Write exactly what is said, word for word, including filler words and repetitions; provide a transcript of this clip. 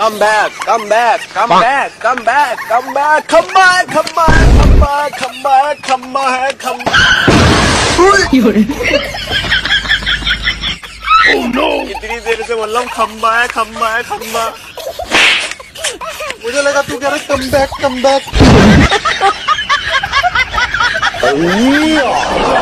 Come back, come back, come back, come back, come back, come back, come back, come back, come back, come back, come back. Oh no! कितनी देर से बोल रहा हूँ come back, come back, come back. मुझे लगा तू कह रहा come back, come back.